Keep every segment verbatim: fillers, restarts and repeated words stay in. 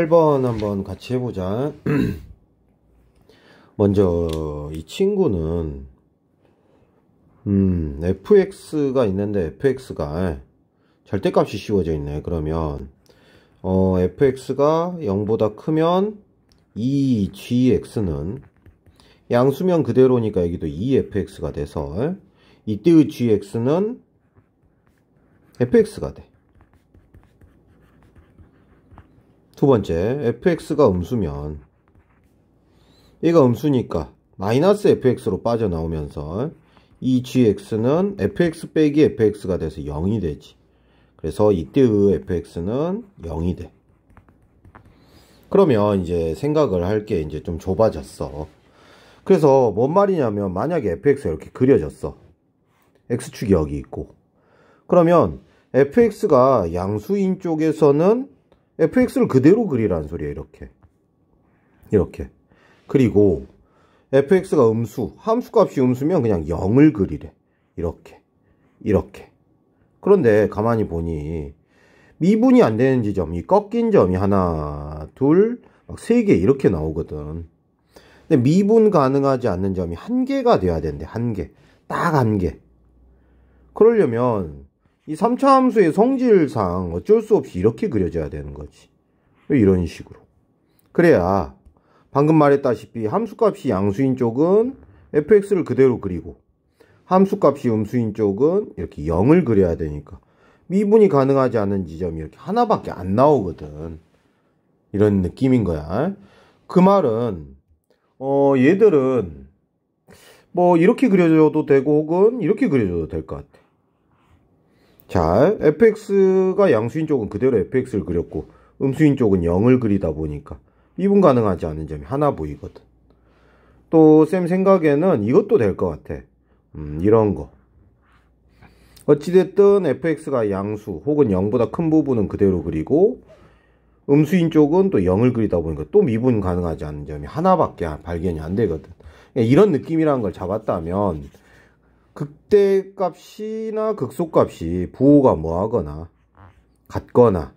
팔 번 한번 같이 해보자. 먼저 이 친구는 음 fx가 있는데 fx가 절대값이 씌워져 있네. 그러면 어 fx가 영보다 크면 이 gx는 양수면 그대로니까 여기도 이 fx가 돼서 이때의 gx는 fx가 돼. 두 번째, fx가 음수면 얘가 음수니까 마이너스 fx로 빠져나오면서 이 gx는 fx 빼기 fx가 돼서 영이 되지. 그래서 이때의 fx는 영이 돼. 그러면 이제 생각을 할 게 이제 좀 좁아졌어. 그래서 뭔 말이냐면 만약에 fx가 이렇게 그려졌어. x축이 여기 있고. 그러면 fx가 양수인 쪽에서는 fx를 그대로 그리라는 소리야. 이렇게 이렇게. 그리고 fx가 음수, 함수값이 음수면 그냥 영을 그리래. 이렇게 이렇게. 그런데 가만히 보니 미분이 안 되는 지점이 꺾인 점이 하나 둘 막 세 개 이렇게 나오거든. 근데 미분 가능하지 않는 점이 한 개가 돼야 된대. 한 개. 딱 한 개. 그러려면 이 삼 차 함수의 성질상 어쩔 수 없이 이렇게 그려져야 되는 거지. 이런 식으로. 그래야 방금 말했다시피 함수값이 양수인 쪽은 fx를 그대로 그리고 함수값이 음수인 쪽은 이렇게 영을 그려야 되니까 미분이 가능하지 않은 지점이 이렇게 하나밖에 안 나오거든. 이런 느낌인 거야. 그 말은 어 얘들은 뭐 이렇게 그려줘도 되고 혹은 이렇게 그려줘도 될 것 같아. 자, fx가 양수인 쪽은 그대로 fx를 그렸고 음수인 쪽은 영을 그리다 보니까 미분 가능하지 않은 점이 하나 보이거든. 또 쌤 생각에는 이것도 될 것 같아. 음, 이런 거. 어찌됐든 fx가 양수 혹은 영보다 큰 부분은 그대로 그리고 음수인 쪽은 또 영을 그리다 보니까 또 미분 가능하지 않은 점이 하나밖에 발견이 안 되거든. 이런 느낌이라는 걸 잡았다면 극대값이나 극소값이 부호가 뭐하거나 같거나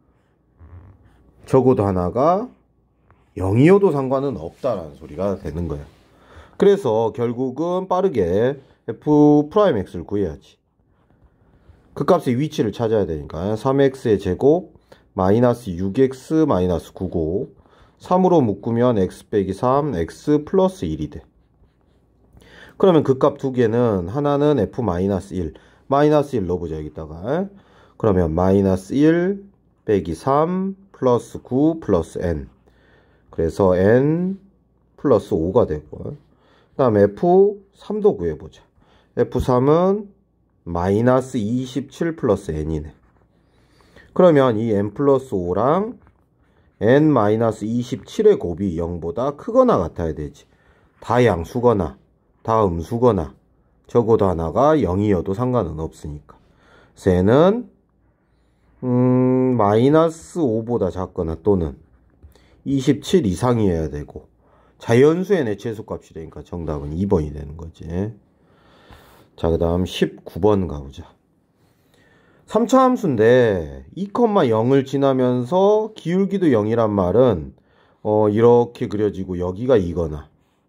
적어도 하나가 영이어도 상관은 없다라는 소리가 되는 거야. 그래서 결국은 빠르게 f'x를 구해야지. 그 값의 위치를 찾아야 되니까 삼 엑스의 제곱 마이너스 육 엑스 마이너스 구고 삼으로 묶으면 x 빼기 삼 x 플러스 일이 돼. 그러면 그 값 두 개는 하나는 f 마이너스 일 마이너스 일 넣어보자 여기다가. 그러면 마이너스 일 빼기 삼 플러스 구 플러스 n. 그래서 n 플러스 오가 되고 그 다음에 에프 삼도 구해보자. 에프 삼은 마이너스 이십칠 플러스 n이네. 그러면 이 n 플러스 오랑 n 마이너스 이십칠의 곱이 영보다 크거나 같아야 되지. 다 양수거나 다 음수거나 적어도 하나가 영이어도 상관은 없으니까. 그래서 n은 음, 마이너스 오보다 작거나 또는 이십칠 이상이어야 되고 자연수 n의 최소값이 되니까 정답은 이 번이 되는 거지. 자, 그 다음 십구 번 가보자. 삼 차 함수인데 이, 영을 지나면서 기울기도 영이란 말은 어, 이렇게 그려지고 여기가 이거나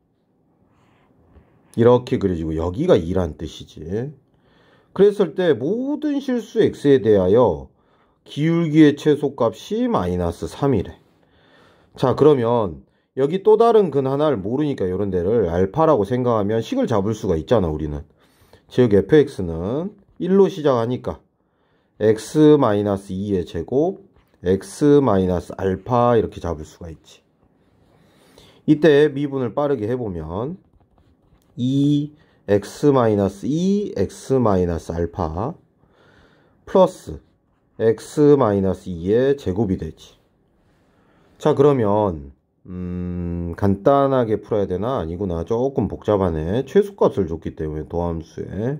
이렇게 그려지고 여기가 이란 뜻이지. 그랬을 때 모든 실수 x에 대하여 기울기의 최소값이 마이너스 삼이래. 자, 그러면 여기 또 다른 근 하나를 모르니까 이런 데를 알파라고 생각하면 식을 잡을 수가 있잖아 우리는. 즉 fx는 일로 시작하니까 x 마이너스 이의 제곱 x 마이너스 알파 이렇게 잡을 수가 있지. 이때 미분을 빠르게 해보면 이 x 마이너스 이 x 마이너스 알파 플러스 x 마이너스 이의 제곱이 되지. 자, 그러면 음, 간단하게 풀어야 되나? 아니구나. 조금 복잡하네. 최소값을 줬기 때문에 도함수에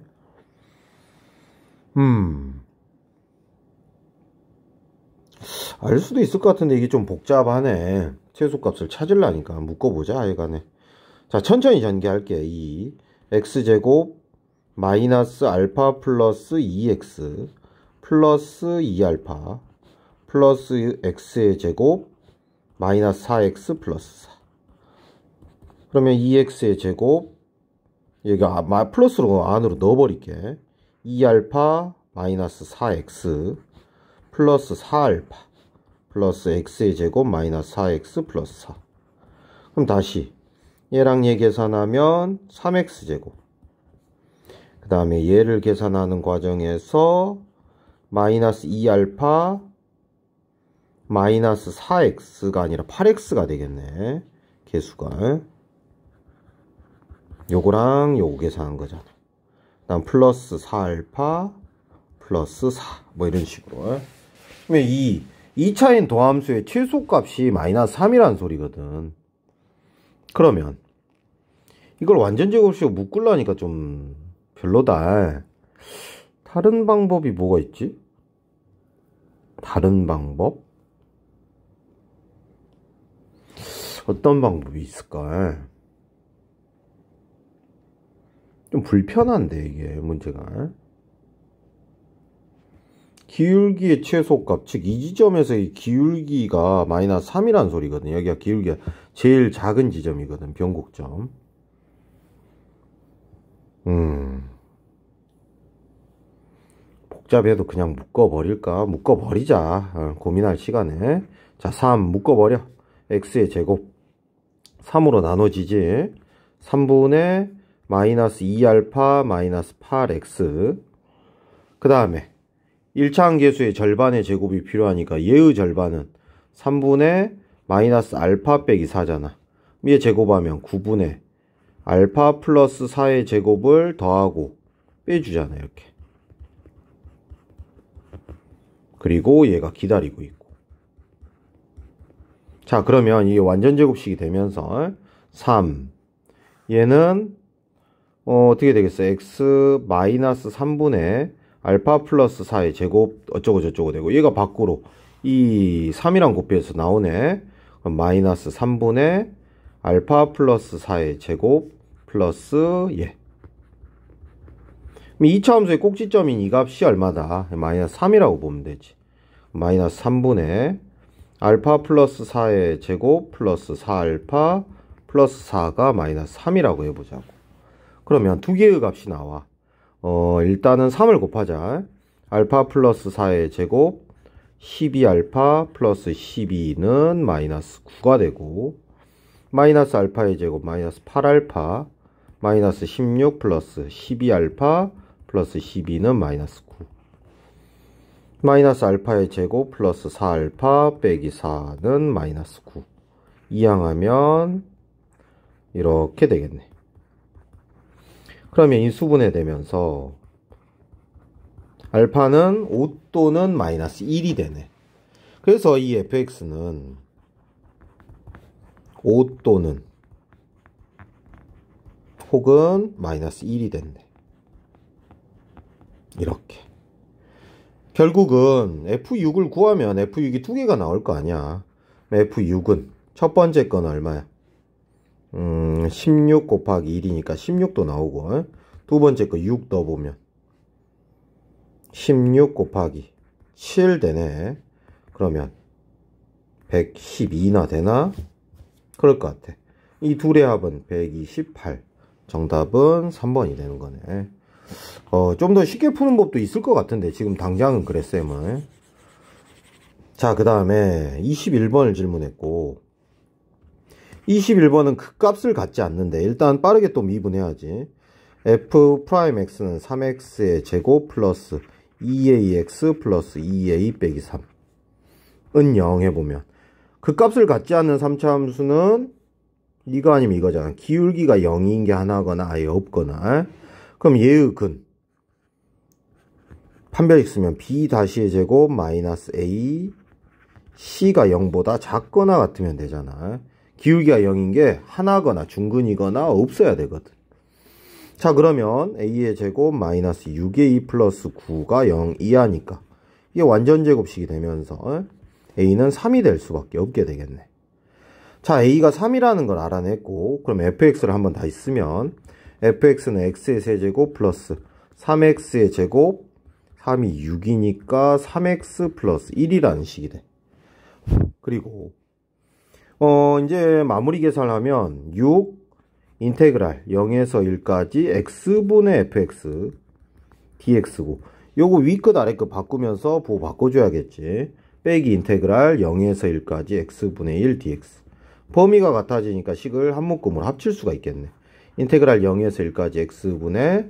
음, 알 수도 있을 것 같은데 이게 좀 복잡하네. 최소값을 찾으려니까 묶어보자 하여간에. 자, 천천히 전개할게. 이 x제곱 마이너스 알파 플러스 이 엑스 플러스 이 알파 플러스 x의 제곱 마이너스 사 엑스 플러스 사. 그러면 이 엑스의 제곱 여기 플러스로 안으로 넣어버릴게. 이 알파 마이너스 사 엑스 플러스 사 알파 플러스 x의 제곱 마이너스 사 엑스 플러스 사. 그럼 다시 얘랑 얘 계산하면 삼 엑스 제곱. 그 다음에 얘를 계산하는 과정에서 마이너스 이 알파 마이너스 사 엑스가 아니라 팔 엑스가 되겠네. 개수가. 요거랑 요거 계산한 거잖아. 그 다음 플러스 사 알파 플러스 사. 뭐 이런 식으로. 그러면 이 이 차인 도함수의 최소값이 마이너스 삼이라는 소리거든. 그러면 이걸 완전 제곱식으로 묶으려니까 좀 별로다. 다른 방법이 뭐가 있지? 다른 방법? 어떤 방법이 있을까? 좀 불편한데 이게 문제가. 기울기의 최소값, 즉 이 지점에서의 기울기가 마이너스 삼이라는 소리거든. 여기가 기울기가 제일 작은 지점이거든. 변곡점. 음 복잡해도 그냥 묶어버릴까? 묶어버리자. 어, 고민할 시간에. 자, 삼 묶어버려. x의 제곱 삼으로 나눠지지. 삼분의 마이너스 이 알파 마이너스 팔 엑스. 그 다음에 일 차 함계수의 절반의 제곱이 필요하니까 얘의 절반은 삼분의 마이너스 알파 빼기 사잖아. 얘 제곱하면 구분의 알파 플러스 사의 제곱을 더하고 빼주잖아. 이렇게. 그리고 얘가 기다리고 있고. 자, 그러면 이게 완전 제곱식이 되면서 삼 얘는 어, 어떻게 되겠어? x 마이너스 삼분의 알파 플러스 사의 제곱 어쩌고 저쩌고 되고, 얘가 밖으로 이 삼이랑 곱해서 나오네. 그럼 마이너스 삼분의 알파 플러스 사의 제곱 플러스 얘. 이 차 함수의 꼭지점인 이 값이 얼마다? 마이너스 삼이라고 보면 되지. 마이너스 삼분의 알파 플러스 사의 제곱 플러스 사 알파 플러스 사가 마이너스 삼이라고 해보자고. 그러면 두 개의 값이 나와. 어, 일단은 삼을 곱하자. 알파 플러스 사의 제곱 십이 알파 플러스 십이는 마이너스 구가 되고, 마이너스 알파의 제곱 마이너스 팔 알파 마이너스 십육 플러스 십이 알파 플러스 십이는 마이너스 구. 마이너스 알파의 제곱 플러스 사 알파 빼기 사는 마이너스 구. 이항하면 이렇게 되겠네. 그러면 인수분해 되면서 알파는 오 또는 마이너스 일이 되네. 그래서 이 에프엑스는 오 또는 혹은 마이너스 일이 된대. 이렇게. 결국은 에프 육을 구하면 에프 육이 두 개가 나올 거 아니야. 에프 육은 첫 번째 건 얼마야? 음, 십육 곱하기 일이니까 십육도 나오고, 두 번째 거 육 넣어보면 십육 곱하기 칠 되네. 그러면 백십이나 되나? 그럴 것 같아. 이 둘의 합은 백이십팔. 정답은 삼 번이 되는 거네. 어, 좀 더 쉽게 푸는 법도 있을 것 같은데 지금 당장은 그래 쌤은. 자, 그 다음에 이십일 번을 질문했고, 이십일 번은 그 값을 갖지 않는데 일단 빠르게 또 미분해야지. f 프라임 x는 삼 엑스의 제곱 플러스 이 에이 엑스 플러스 이 에이 빼기 삼 은 영 해보면 그 값을 갖지 않는 삼 차 함수는 이거 아니면 이거잖아. 기울기가 영인 게 하나거나 아예 없거나. 그럼 얘의 근 판별 있으면 b 다시의 제곱 마이너스 a c가 영보다 작거나 같으면 되잖아. 기울기가 영인 게 하나거나 중근이거나 없어야 되거든. 자, 그러면 a의 제곱 마이너스 육 에이 플러스 구가 영 이하니까 이게 완전 제곱식이 되면서 a는 삼이 될 수밖에 없게 되겠네. 자, a가 삼이라는 걸 알아냈고, 그럼 fx를 한번 다시 쓰면 fx는 x의 세제곱 플러스 삼 엑스의 제곱, 삼이 육이니까 삼 엑스 플러스 일이라는 식이 돼. 그리고 어, 이제 마무리 계산하면 육 인테그랄 영에서 일까지 x분의 fx dx고, 요거 위끝 아래끝 바꾸면서 보호 바꿔줘야겠지. 빼기 인테그랄 영에서 일까지 x분의 일 dx. 범위가 같아지니까 식을 한 묶음으로 합칠 수가 있겠네. 인테그랄 영에서 일까지 x분의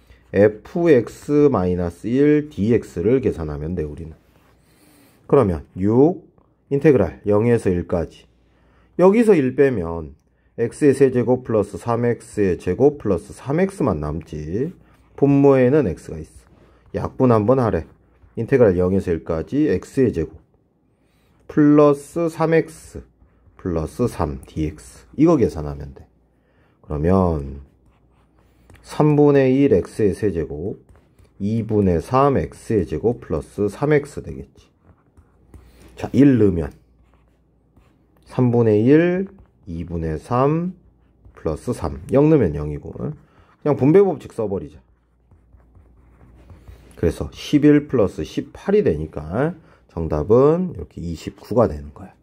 fx-일 dx를 계산하면 돼, 우리는. 그러면 육 인테그랄 영에서 일까지, 여기서 일 빼면 x의 세제곱 플러스 삼 x의 제곱 플러스 삼 x만 남지. 분모에는 x가 있어. 약분 한번 하래. 인테그랄 영에서 일까지 x의 제곱 플러스 삼 x 플러스 삼 dx. 이거 계산하면 돼. 그러면 삼분의 일 x의 세제곱 이분의 삼 x의 제곱 플러스 삼 x 되겠지. 자, 일 넣으면 삼분의 일 이분의 삼 플러스 삼. 영 넣으면 영이고 그냥 분배법칙 써버리자. 그래서 십일 플러스 십팔이 되니까 정답은 이렇게 이십구가 되는 거야.